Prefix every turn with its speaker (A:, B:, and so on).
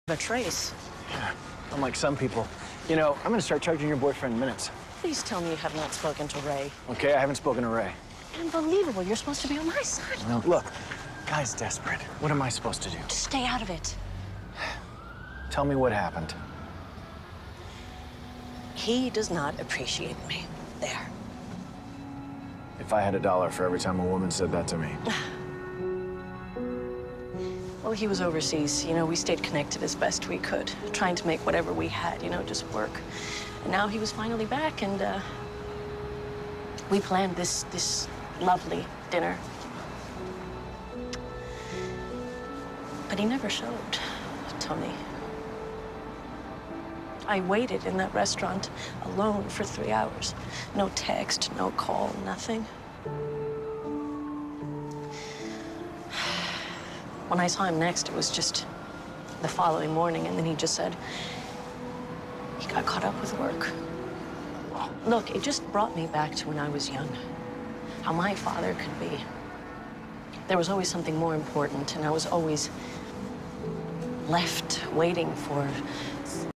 A: a trace.
B: Yeah, unlike some people. You know, I'm gonna start charging your boyfriend minutes.
A: Please tell me you have not spoken to Ray.
B: Okay, I haven't spoken to Ray.
A: Unbelievable. You're supposed to be on my side.
B: No, look, guy's desperate. What am I supposed to do?
A: Just stay out of it.
B: Tell me what happened.
A: He does not appreciate me. There.
B: If I had $1 for every time a woman said that to me.
A: Well, he was overseas. You know, we stayed connected as best we could, trying to make whatever we had, you know, just work. And now he was finally back, and we planned this lovely dinner. But he never showed, Tony. I waited in that restaurant alone for 3 hours. No text, no call, nothing. When I saw him next, it was just the following morning, and then he just said he got caught up with work. Look, it just brought me back to when I was young, how my father could be. There was always something more important, and I was always left waiting for